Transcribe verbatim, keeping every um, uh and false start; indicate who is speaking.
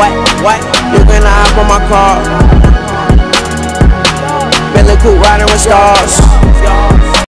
Speaker 1: what, what? You can hop on my car. Billy Coop riding with stars.